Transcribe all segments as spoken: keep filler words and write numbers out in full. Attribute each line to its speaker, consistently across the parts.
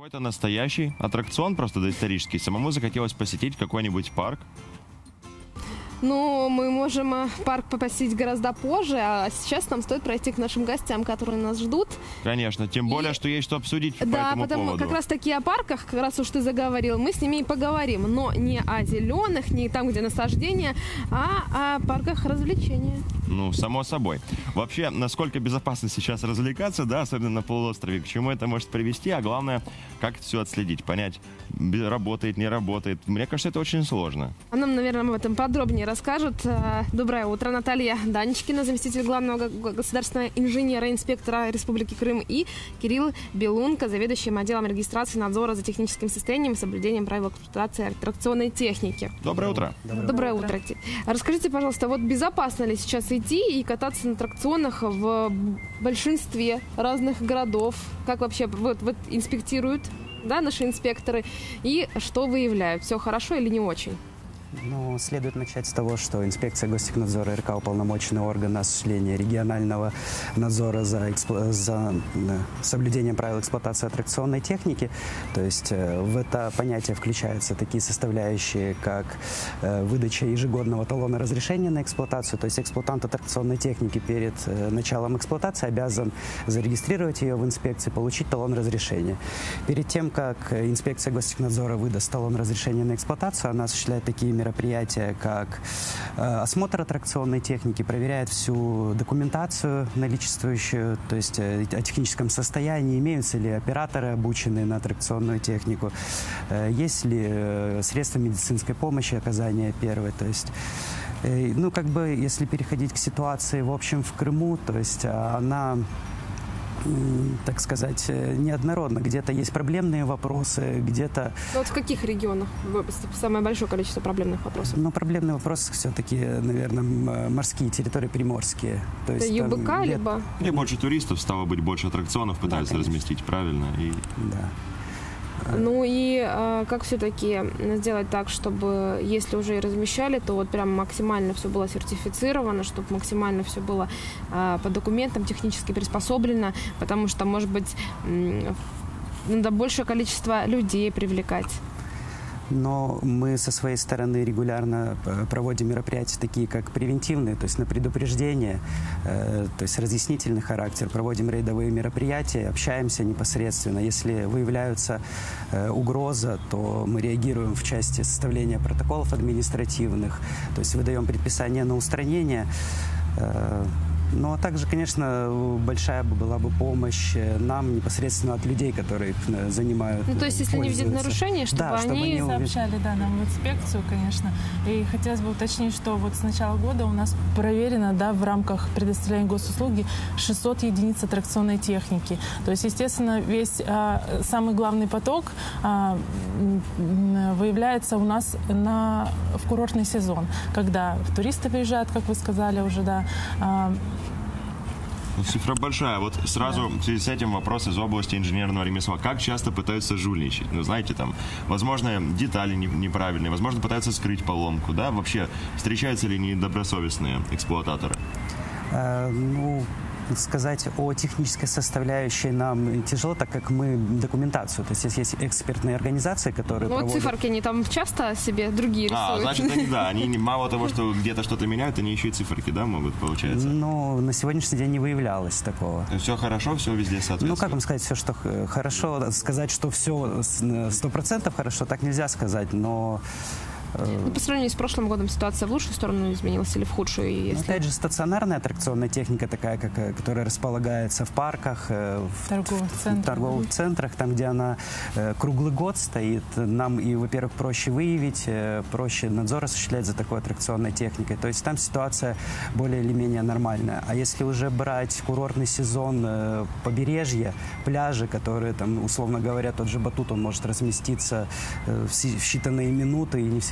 Speaker 1: Какой-то настоящий аттракцион, просто доисторический. Самому захотелось посетить какой-нибудь парк.
Speaker 2: Ну, мы можем парк посетить гораздо позже, а сейчас нам стоит пройти к нашим гостям, которые нас ждут.
Speaker 1: Конечно, тем более,
Speaker 2: и...
Speaker 1: что есть что обсудить по
Speaker 2: да,
Speaker 1: этому
Speaker 2: потому
Speaker 1: поводу.
Speaker 2: как раз таки о парках, как раз уж ты заговорил, мы с ними и поговорим. Но не о зеленых, не там, где насаждения, а о парках развлечения.
Speaker 1: Ну, само собой. Вообще, насколько безопасно сейчас развлекаться, да, особенно на полуострове, к чему это может привести, а главное, как это все отследить, понять, работает, не работает. Мне кажется, это очень сложно.
Speaker 2: А нам, наверное, об этом подробнее расскажет. Доброе утро, Наталья Данечкина, заместитель главного государственного инженера, инспектора Республики Крым, и Кирилл Белунко, заведующим отделом регистрации надзора за техническим состоянием и соблюдением правил эксплуатации аттракционной техники.
Speaker 1: Доброе утро.
Speaker 2: Доброе, Доброе утро. утро. Расскажите, пожалуйста, вот безопасно ли сейчас идти и кататься на аттракционах в большинстве разных городов? Как вообще вот, вот инспектируют, да, наши инспекторы, и что выявляют? Все хорошо или не очень?
Speaker 3: Ну, следует начать с того, что инспекция Гостехнадзора РК уполномоченный орган осуществления регионального надзора за, экспло... за соблюдением правил эксплуатации аттракционной техники. То есть в это понятие включаются такие составляющие, как выдача ежегодного талона разрешения на эксплуатацию. То есть эксплуатант аттракционной техники перед началом эксплуатации обязан зарегистрировать ее в инспекции, получить талон разрешения. Перед тем, как инспекция Гостехнадзора выдаст талон разрешения на эксплуатацию, она осуществляет такие мероприятия, как э, осмотр аттракционной техники, проверяет всю документацию наличествующую, то есть э, о техническом состоянии, имеются ли операторы, обученные на аттракционную технику, э, есть ли э, средства медицинской помощи, оказания первой, то есть э, ну, как бы, если переходить к ситуации, в общем, в Крыму, то есть она, так сказать, неоднородно. Где-то есть проблемные вопросы, где-то...
Speaker 2: Ну, вот в каких регионах самое большое количество проблемных вопросов?
Speaker 3: Ну, проблемные вопросы все-таки, наверное, морские территории, приморские. То
Speaker 2: есть, это ЮБК, там, либо...
Speaker 1: И больше туристов, стало быть, больше аттракционов пытаются да, разместить, правильно? И...
Speaker 3: Да.
Speaker 2: Ну и э, как все-таки сделать так, чтобы, если уже и размещали, то вот прям максимально все было сертифицировано, чтобы максимально все было э, по документам технически приспособлено, потому что, может быть, э, надо большее количество людей привлекать.
Speaker 3: Но мы со своей стороны регулярно проводим мероприятия такие, как превентивные, то есть на предупреждение, э, то есть разъяснительный характер. Проводим рейдовые мероприятия, общаемся непосредственно. Если выявляются э, угроза, то мы реагируем в части составления протоколов административных, то есть выдаем предписание на устранение. Э, Ну, а также, конечно, большая была бы помощь нам непосредственно от людей, которые занимают.
Speaker 2: Ну, то есть, если они видят нарушения, чтобы,
Speaker 3: да, чтобы
Speaker 2: они...
Speaker 3: они
Speaker 4: сообщали, да, нам в инспекцию, конечно. И хотелось бы уточнить, что вот с начала года у нас проверено, да, в рамках предоставления госуслуги шестьсот единиц аттракционной техники. То есть, естественно, весь а, самый главный поток а, выявляется у нас на, в курортный сезон, когда туристы приезжают, как вы сказали уже, да, а,
Speaker 1: цифра большая. Вот сразу да. в связи с этим вопрос из области инженерного ремесла. Как часто пытаются жульничать? Ну, знаете, там, возможно, детали неправильные, возможно, пытаются скрыть поломку, да? Вообще, встречаются ли недобросовестные эксплуататоры?
Speaker 3: А, ну... Сказать о технической составляющей нам тяжело, так как мы документацию, то есть здесь есть экспертные организации, которые
Speaker 2: ну,
Speaker 3: проводят...
Speaker 2: циферки, они там часто себе другие рисуют.
Speaker 1: А, значит, они, да, они мало того, что где-то что-то меняют, они еще и циферки, да, могут, получается?
Speaker 3: Ну, на сегодняшний день не выявлялось такого.
Speaker 1: Все хорошо, все везде соответствует?
Speaker 3: Ну, как вам сказать, все, что хорошо, сказать, что все сто процентов хорошо, так нельзя сказать, но...
Speaker 2: Ну, по сравнению с прошлым годом ситуация в лучшую сторону изменилась или в худшую? Если...
Speaker 3: Опять же, стационарная аттракционная техника такая, как, которая располагается в парках, в торговых, в торговых центрах, там, где она э, круглый год стоит. Нам и, во-первых, проще выявить, э, проще надзор осуществлять за такой аттракционной техникой. То есть там ситуация более или менее нормальная. А если уже брать курортный сезон, э, побережье, пляжи, которые, там, условно говоря, тот же батут, он может разместиться э, в считанные минуты и не всегда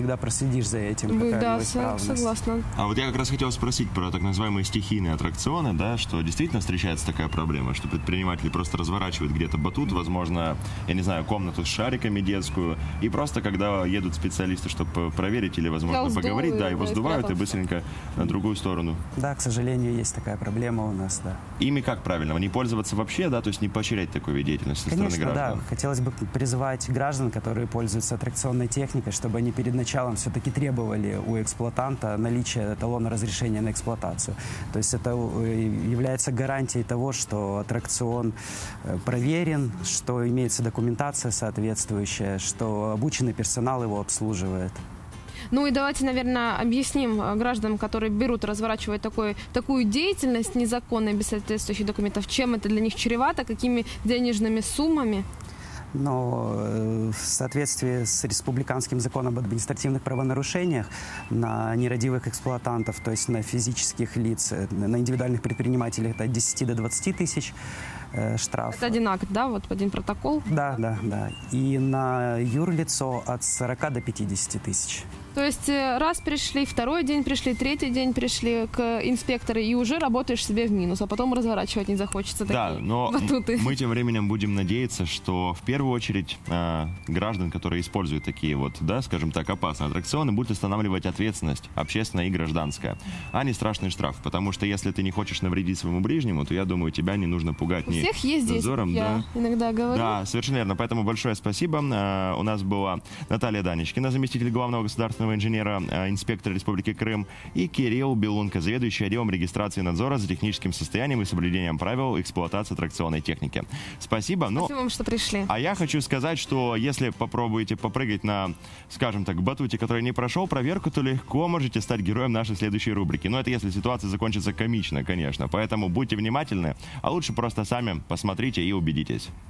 Speaker 3: всегда проследишь за этим,
Speaker 2: Вы-
Speaker 3: какая у
Speaker 2: да,
Speaker 3: него
Speaker 2: со-
Speaker 3: исправность.
Speaker 2: согласна.
Speaker 1: А вот я как раз хотел спросить про так называемые стихийные аттракционы, да, что действительно встречается такая проблема, что предприниматели просто разворачивают где-то батут, возможно, я не знаю, комнату с шариками детскую, и просто когда едут специалисты, чтобы проверить или, возможно,
Speaker 2: Взял,
Speaker 1: поговорить,
Speaker 2: сдул
Speaker 1: да,
Speaker 2: и,
Speaker 1: его
Speaker 2: да, и
Speaker 1: сдувают и
Speaker 2: спрятался.
Speaker 1: быстренько на другую сторону.
Speaker 3: Да, к сожалению, есть такая проблема у нас, да.
Speaker 1: Ими как правильно? Не пользоваться вообще, да, то есть не поощрять такую вид деятельности со стороны
Speaker 3: Конечно, да.
Speaker 1: граждан?
Speaker 3: Хотелось бы призывать граждан, которые пользуются аттракционной техникой, чтобы они перед началом все-таки требовали у эксплуатанта наличия талона разрешения на эксплуатацию. То есть это э, является гарантией того, что аттракцион э, проверен, что имеется документация соответствующая, что обученный персонал его обслуживает.
Speaker 2: Ну и давайте, наверное, объясним э, гражданам, которые берут, разворачивают такой, такую деятельность незаконной, без соответствующих документов, чем это для них чревато, какими денежными суммами.
Speaker 3: Но э, в соответствии с республиканским законом об административных правонарушениях на нерадивых эксплуатантов, то есть на физических лиц, э, на индивидуальных предпринимателей это от десяти до двадцати тысяч э, штраф.
Speaker 2: Это один акт, да, вот один протокол.
Speaker 3: Да, да, да. И на юрлицо от сорока до пятидесяти тысяч.
Speaker 2: То есть э, раз пришли, второй день пришли, третий день пришли к инспектору, и уже работаешь себе в минус, а потом разворачивать не захочется
Speaker 1: Да,
Speaker 2: такие
Speaker 1: но
Speaker 2: батуты.
Speaker 1: мы тем временем будем надеяться, что в первую очередь э, граждан, которые используют такие вот, да, скажем так, опасные аттракционы, будут устанавливать ответственность общественная и гражданская, а не страшный штраф. Потому что если ты не хочешь навредить своему ближнему, то я думаю, тебя не нужно пугать
Speaker 2: У
Speaker 1: ни
Speaker 2: всех есть здесь,
Speaker 1: надзором,
Speaker 2: я
Speaker 1: да.
Speaker 2: иногда говорю.
Speaker 1: Да, совершенно верно. Поэтому большое спасибо. Э, У нас была Наталья Данечкина, заместитель главного государственного инженера, э, инспектора Республики Крым, и Кирилл Белунко, заведующий отделом регистрации и надзора за техническим состоянием и соблюдением правил эксплуатации аттракционной техники. Спасибо. Но...
Speaker 2: Спасибо вам, что пришли.
Speaker 1: А я хочу сказать, что если попробуете попрыгать на, скажем так, батуте, который не прошел проверку, то легко можете стать героем нашей следующей рубрики. Но это если ситуация закончится комично, конечно. Поэтому будьте внимательны, а лучше просто сами посмотрите и убедитесь.